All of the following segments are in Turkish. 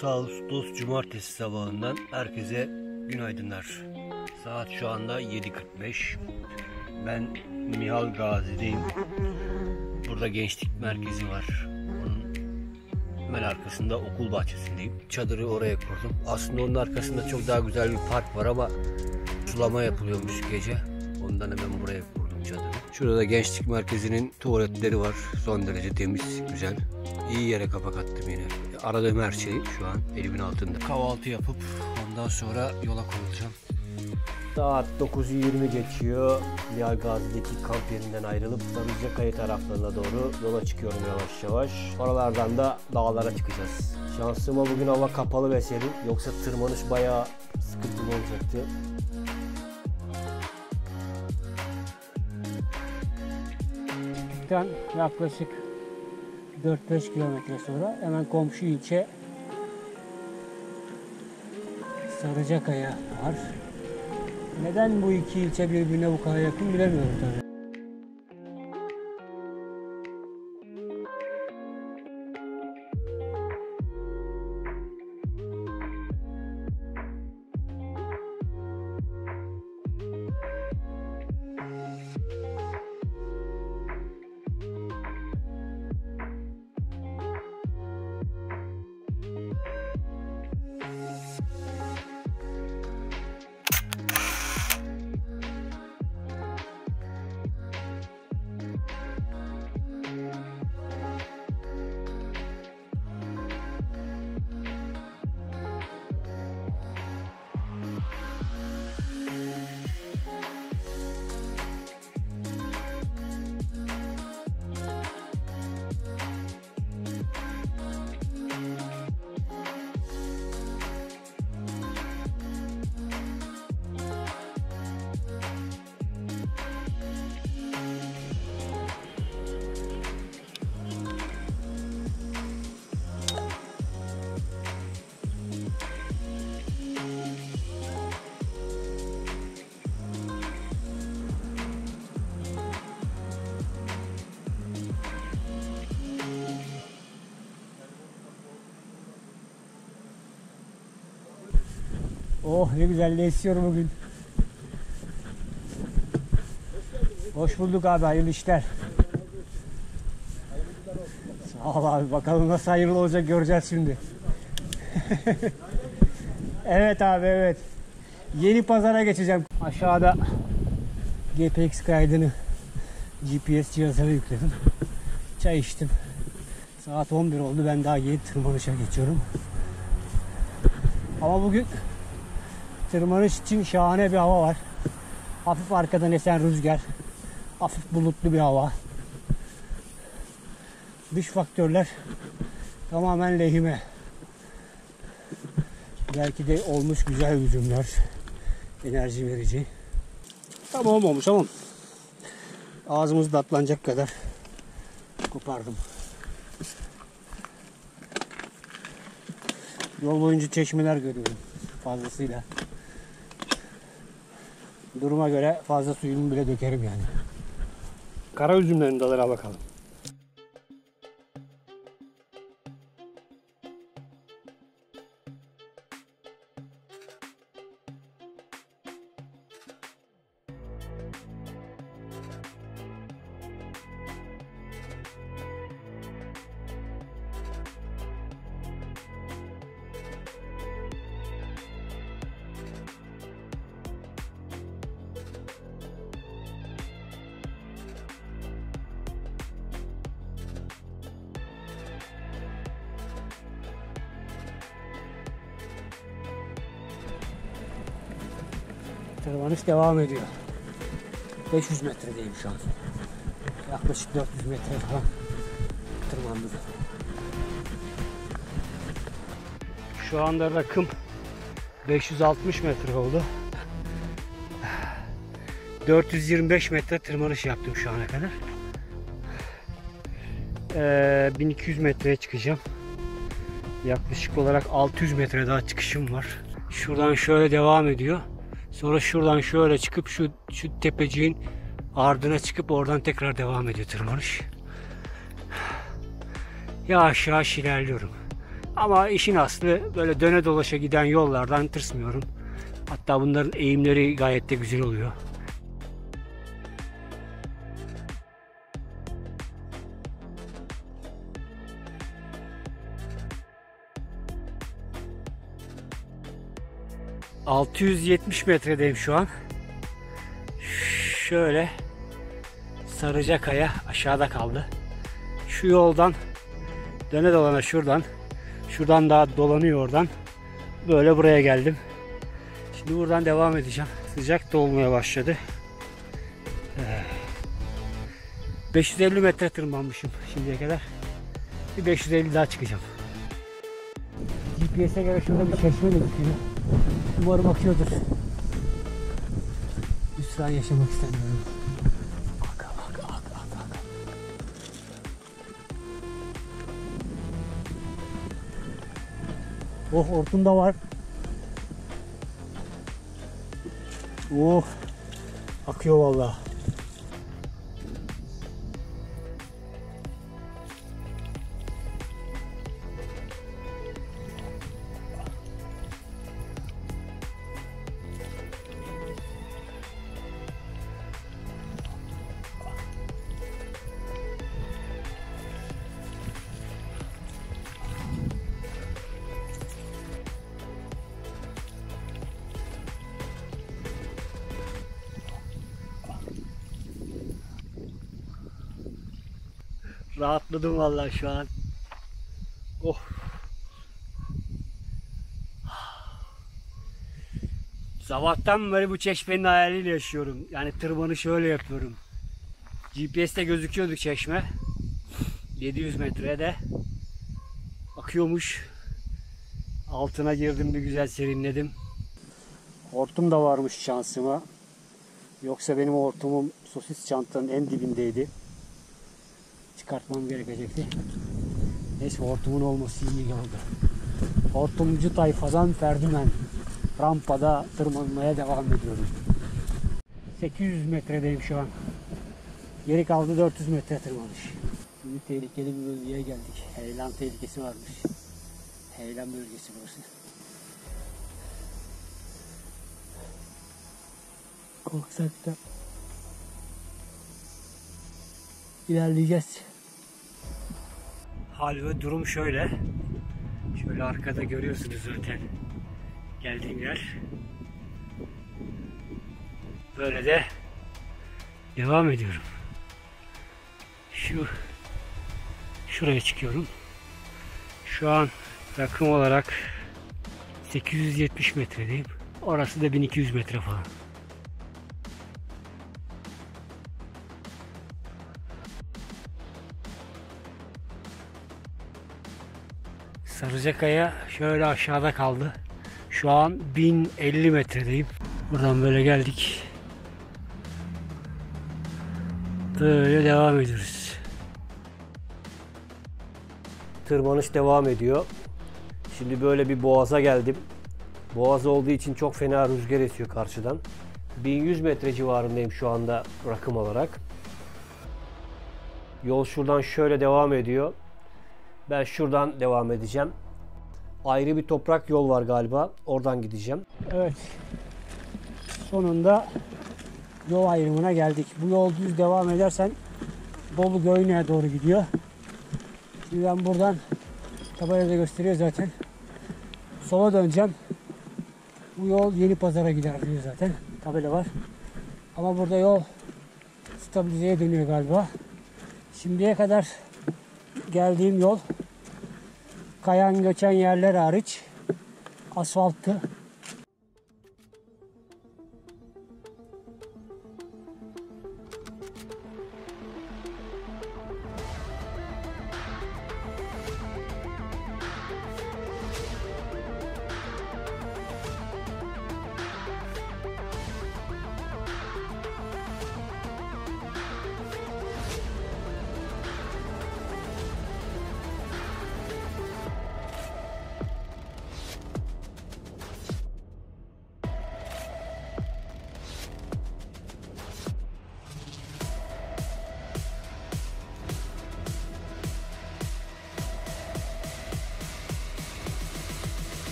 6 Ağustos Cumartesi sabahından herkese günaydınlar. Saat şu anda 7:45. Ben Mihal Gazi'deyim. Burada gençlik merkezi var. Onun hemen arkasında okul bahçesindeyim. Çadırı oraya kurdum. Aslında onun arkasında çok daha güzel bir park var ama sulama yapılıyormuş gece. Ondan hemen buraya kurdum çadırı. Şurada da gençlik merkezinin tuvaletleri var. Son derece temiz, güzel. İyi yere kapak attım yine. Aradığım her şey şu an elimin altında. Kahvaltı yapıp ondan sonra yola koyulacağım. Saat 9:20 geçiyor. Mihal Gazi'deki kamp yerinden ayrılıp Sarıcakaya taraflarına doğru yola çıkıyorum yavaş yavaş. Oralardan da dağlara çıkacağız. Şansıma bugün hava kapalı ve serin. Yoksa tırmanış bayağı sıkıntılı olacaktı. Yaklaşık 4-5 kilometre sonra hemen komşu ilçe Sarıcakaya var. Neden bu iki ilçe birbirine bu kadar yakın bilemiyorum tabii. Oh ne güzel esiyor bugün. Hoş bulduk abi, hayırlı işler. Sağ ol abi, bakalım nasıl hayırlı olacak göreceğiz şimdi. Evet abi, evet. Yeni pazara geçeceğim. Aşağıda GPX kaydını GPS cihazına yükledim. Çay içtim. Saat 11 oldu, ben daha yeni tırmanışa geçiyorum. Ama bugün tırmanış için şahane bir hava var. Hafif arkadan esen rüzgar. Hafif bulutlu bir hava. Dış faktörler tamamen lehime. Belki de olmuş güzel üzümler. Enerji verici. Tam olmamış ama ağzımız tatlanacak kadar kopardım. Yol boyunca çeşmeler görüyorum fazlasıyla. Duruma göre fazla suyunu bile dökerim yani. Kara üzümlerin dalına bakalım. Tırmanış devam ediyor. 500 metredeyim şu an. Yaklaşık 400 metre falan tırmandım. Şu anda rakım 560 metre oldu. 425 metre tırmanış yaptım şu ana kadar. 1200 metreye çıkacağım. Yaklaşık olarak 600 metre daha çıkışım var. Şuradan şöyle devam ediyor. Sonra şuradan şöyle çıkıp şu tepeciğin ardına çıkıp oradan tekrar devam ediyor tırmanış. Yavaş yavaş ilerliyorum. Ama işin aslı böyle döne dolaşa giden yollardan tırsmıyorum. Hatta bunların eğimleri gayet de güzel oluyor. ...670 metredeyim şu an. Şöyle... Sarıcakaya aşağıda kaldı. Şu yoldan... ...döne dolana şuradan daha dolanıyor oradan. Böyle buraya geldim. Şimdi buradan devam edeceğim. Sıcak da olmaya başladı. 550 metre tırmanmışım şimdiye kadar. Bir 550 daha çıkacağım. GPS'e göre şurada bir çeşme gözüküyor. Umarım akıyordur. Hüsran yaşamak istemiyorum. Ak. Oh, hortum da var. Oh, akıyor vallahi. Rahatladım vallahi şu an. Oh. Sabahtan beri bu çeşmenin hayaliyle yaşıyorum. Yani tırmanışı şöyle yapıyorum. GPS'te gözüküyordu çeşme. 700 metrede akıyormuş. Altına girdim, bir güzel serinledim. Hortum da varmış şansıma. Yoksa benim hortumum sosis çantanın en dibindeydi. Çıkartmam gerekecekti. Neyse, hortumun olması iyi oldu. Hortumcu tayfadan Ferdimen. Rampada tırmanmaya devam ediyorum. 800 metredeyim şu an. Geri kaldı 400 metre tırmanış. Şimdi tehlikeli bir bölgeye geldik. Heyelan tehlikesi varmış. Heyelan bölgesi burası. Korksak da ilerleyeceğiz. Hal ve durum şöyle. Şöyle arkada görüyorsunuz zaten geldiğim yer. Böyle de devam ediyorum. Şuraya çıkıyorum. Şu an rakım olarak 870 metredeyim. Orası da 1200 metre falan. Sarıcakaya şöyle aşağıda kaldı. Şu an 1050 metredeyim. Buradan böyle geldik. Böyle devam ediyoruz. Tırmanış devam ediyor. Şimdi böyle bir boğaza geldim. Boğaz olduğu için çok fena rüzgar esiyor karşıdan. 1100 metre civarındayım şu anda rakım olarak. Yol şuradan şöyle devam ediyor. Ben şuradan devam edeceğim. Ayrı bir toprak yol var galiba. Oradan gideceğim. Evet. Sonunda yol ayrımına geldik. Bu yol düz devam edersen Bolu Göynek'e doğru gidiyor. Şimdi ben buradan, tabelada gösteriyor zaten, sola döneceğim. Bu yol Yenipazar'a gider diyor zaten. Tabela var. Ama burada yol stabilizeye dönüyor galiba. Şimdiye kadar geldiğim yol, kayan göçen yerler hariç asfalttı.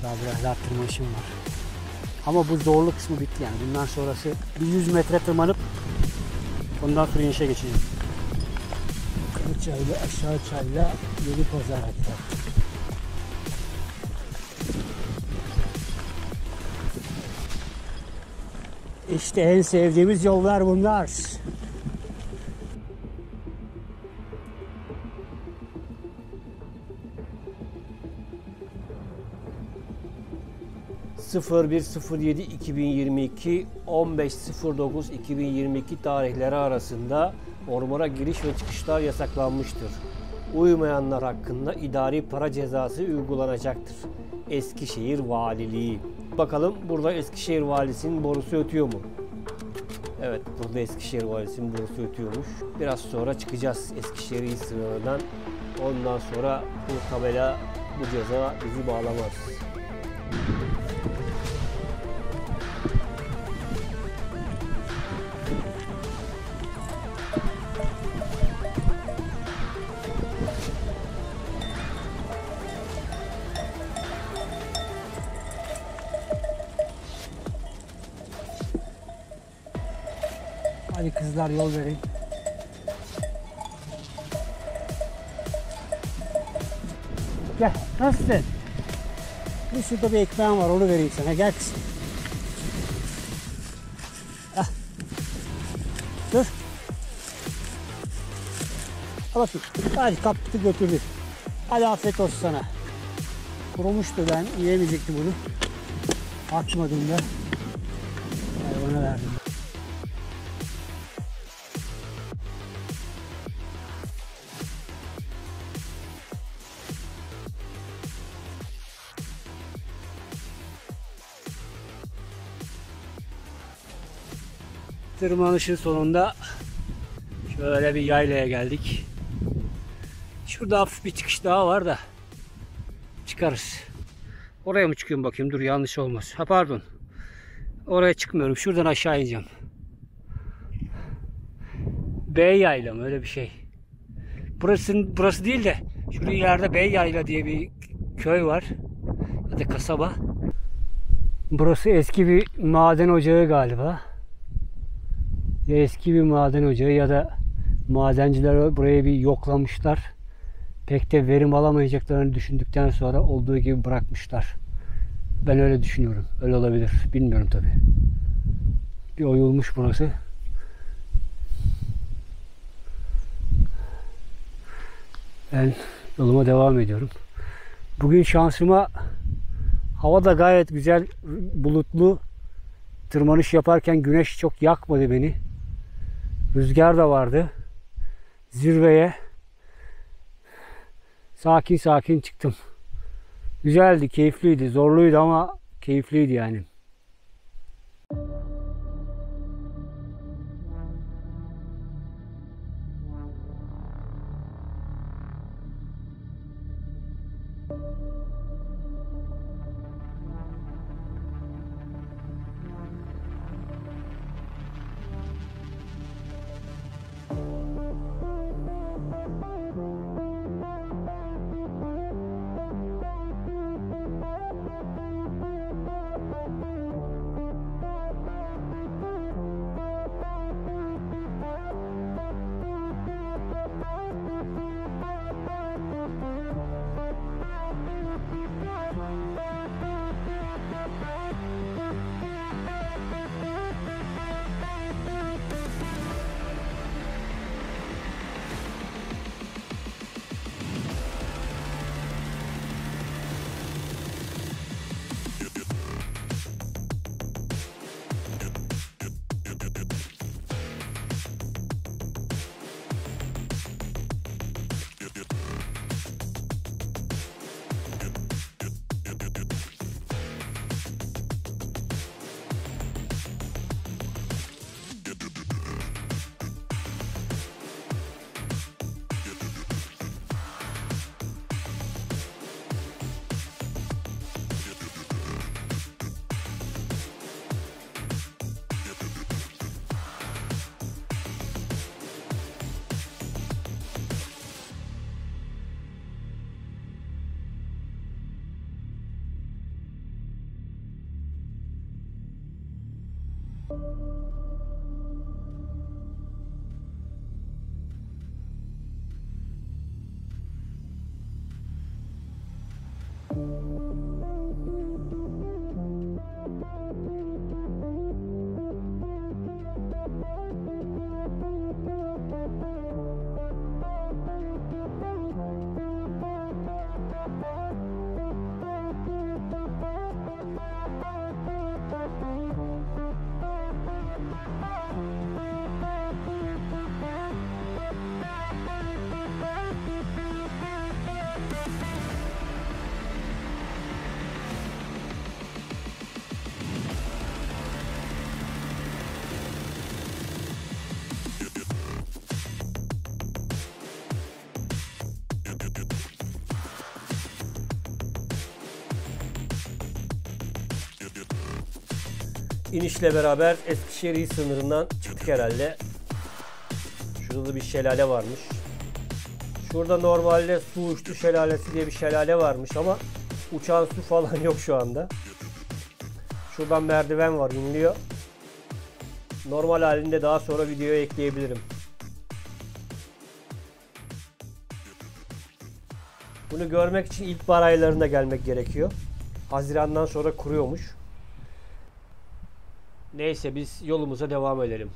Daha biraz daha tırmanışım var. Ama bu zorlu kısmı bitti yani. Bundan sonrası bir 100 metre tırmanıp ondan sonra inişe geçeceğim. Kılıçay'la Aşağı Çay'la Yedipazarı'na gidelim. İşte en sevdiğimiz yollar bunlar. ...01.07.2022 15.09.2022 tarihleri arasında ormana giriş ve çıkışlar yasaklanmıştır. Uymayanlar hakkında idari para cezası uygulanacaktır. Eskişehir Valiliği. Bakalım burada Eskişehir Valisi'nin borusu ötüyor mu? Evet, burada Eskişehir Valisi'nin borusu ötüyormuş. Biraz sonra çıkacağız Eskişehir İl sınırından. Ondan sonra bu tabela, bu ceza bizi bağlamaz. Hadi kızlar yol verin. Gel, nasılsın? Bir şurada bir ekmeğim var, onu vereyim sana. Gel kızım. Ah. Dur. Al bakayım. Hadi kaptı götürdü. Hadi afiyet olsun sana. Kurumuştu, ben yiyemeyecektim bunu. Atmadım da. Hayvana verdim. Tırmanışın sonunda şöyle bir yaylaya geldik. Şurada hafif bir çıkış daha var da çıkarız. Oraya mı çıkıyorum bakayım? Dur, yanlış olmaz. Ha pardon. Oraya çıkmıyorum. Şuradan aşağı ineceğim. Bey Yayla mı? Öyle bir şey. Burası değil de şurada ileride Bey Yayla diye bir köy var. Ya da kasaba. Burası eski bir maden ocağı galiba. Ya eski bir maden ocağı ya da madenciler burayı bir yoklamışlar. Pek de verim alamayacaklarını düşündükten sonra olduğu gibi bırakmışlar. Ben öyle düşünüyorum. Öyle olabilir. Bilmiyorum tabii. Bir oyulmuş burası. Ben yoluma devam ediyorum. Bugün şansıma hava da gayet güzel, bulutlu. Tırmanış yaparken güneş çok yakmadı beni. Rüzgar da vardı. Zirveye sakin sakin çıktım. Güzeldi, keyifliydi. Zorluydu ama keyifliydi yani. İnişle beraber Eskişehir il sınırından çıktık herhalde. Şurada bir şelale varmış. Şurada normalde su uçtu şelalesi diye bir şelale varmış ama uçan su falan yok şu anda. Şuradan merdiven var, iniliyor. Normal halinde daha sonra videoya ekleyebilirim. Bunu görmek için ilkbahar aylarında gelmek gerekiyor. Haziran'dan sonra kuruyormuş. Neyse biz yolumuza devam edelim.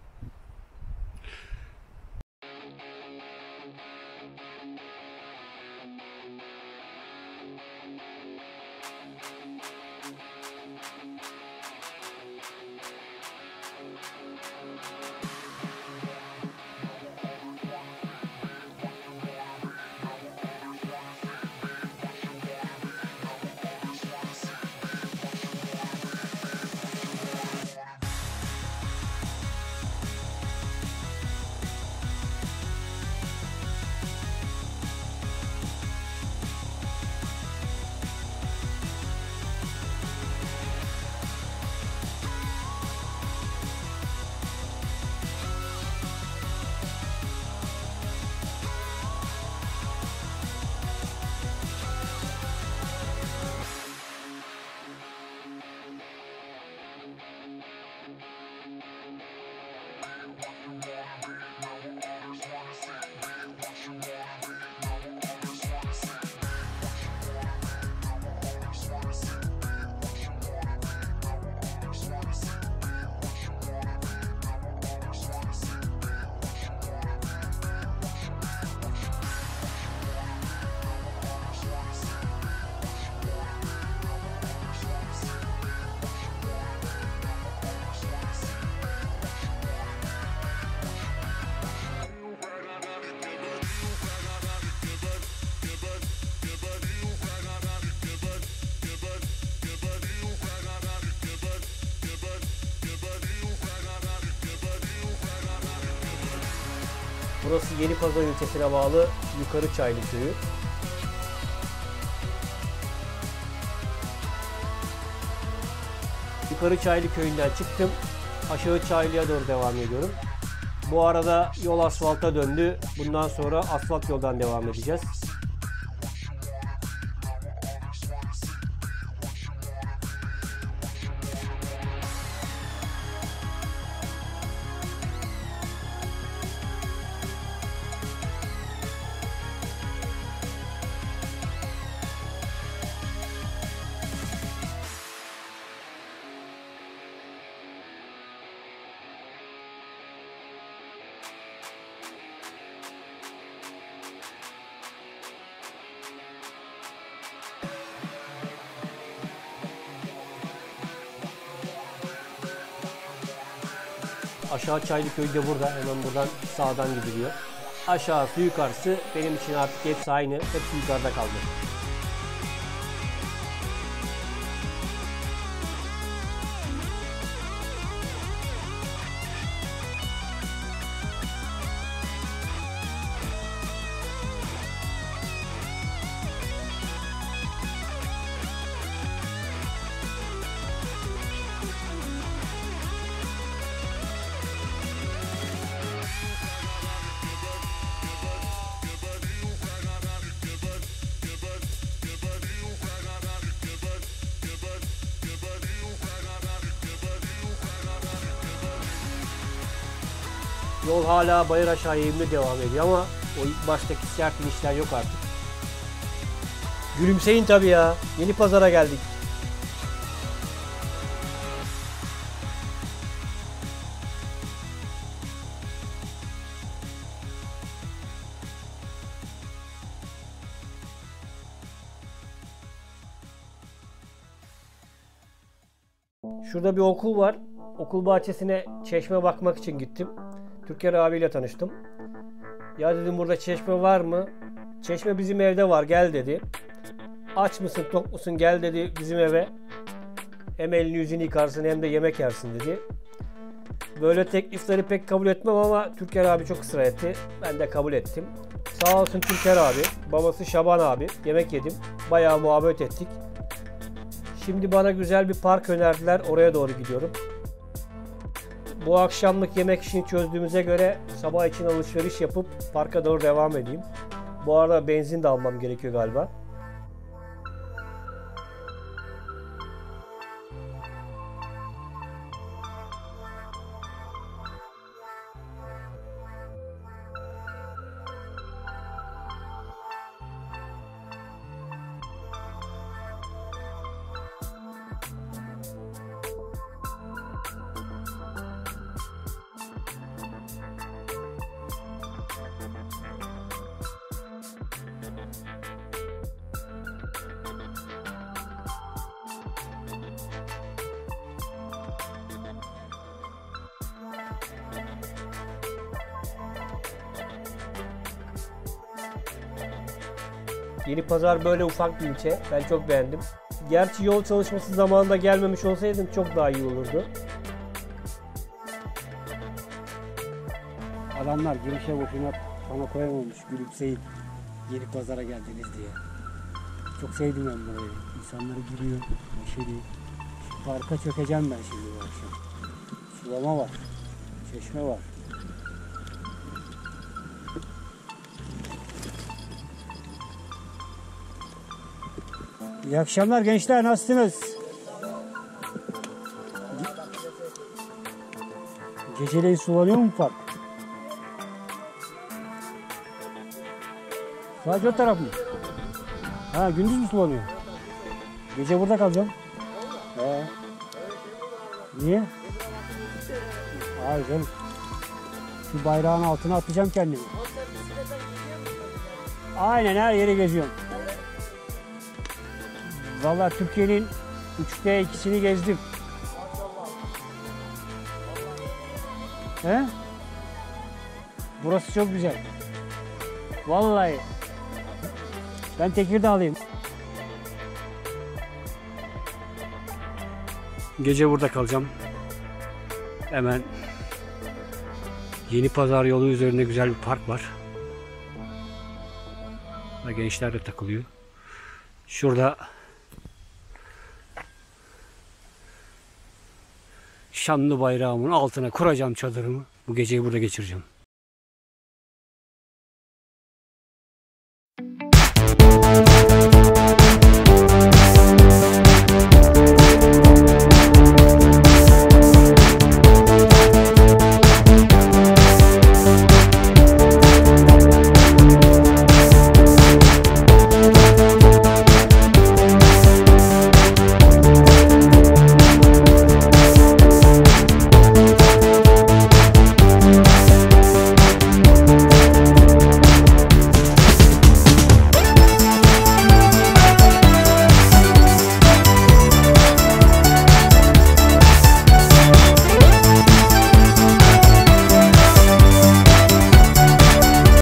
Burası Yenipazarı ilçesine bağlı Yukarı Çaylı Köyü. Yukarı Çaylı Köyü'nden çıktım. Aşağı Çaylı'ya doğru devam ediyorum. Bu arada yol asfalta döndü. Bundan sonra asfalt yoldan devam edeceğiz. Aşağı Çaylıköy de burada. Hemen buradan sağdan gidiliyor. Aşağısı yukarısı benim için artık hepsi aynı. Hepsi yukarıda kaldı. Yol hala bayır aşağı eğimli devam ediyor ama o ilk baştaki sert inişler yok artık. Gülümseyin tabii ya. Yeni pazara geldik. Şurada bir okul var. Okul bahçesine çeşme bakmak için gittim. Türker abiyle tanıştım. Ya dedim burada çeşme var mı? Çeşme bizim evde var, gel dedi. Aç mısın, tok musun, gel dedi bizim eve. Hem elini yüzünü yıkarsın hem de yemek yersin dedi. Böyle teklifleri pek kabul etmem ama Türker abi çok ısrar etti. Ben de kabul ettim. Sağ olsun Türker abi, babası Şaban abi, yemek yedim. Bayağı muhabbet ettik. Şimdi bana güzel bir park önerdiler. Oraya doğru gidiyorum. Bu akşamlık yemek işini çözdüğümüze göre sabah için alışveriş yapıp parka doğru devam edeyim. Bu arada benzin de almam gerekiyor galiba. Yeni Pazar böyle ufak bir ilçe. Ben çok beğendim. Gerçi yol çalışması zamanında gelmemiş olsaydım çok daha iyi olurdu. Adamlar girişe boşuna bana koyamamış, gülümseyin. Yeni Pazar'a geldiniz diye. Çok sevdim ben burayı. İnsanları giriyor, neşeli. Şu parka çökeceğim ben şimdi bu akşam. Sulama var, çeşme var. İyi akşamlar gençler, nasılsınız? Geceleyin sulanıyor mu park? Sadece o taraf mı? Ha, gündüz mü sulanıyor? Gece burada kalacağım. Niye? Hayır canım. Şu bayrağın altına atacağım kendimi. Aynen, her yeri geziyorum. Vallahi Türkiye'nin 3'te 2'sini gezdim. He? Burası çok güzel. Vallahi. Ben Tekirdağlıyım. Gece burada kalacağım. Hemen Yeni Pazar yolu üzerinde güzel bir park var. Ve gençler de takılıyor. Şurada şanlı bayrağımın altına kuracağım çadırımı. Bu geceyi burada geçireceğim.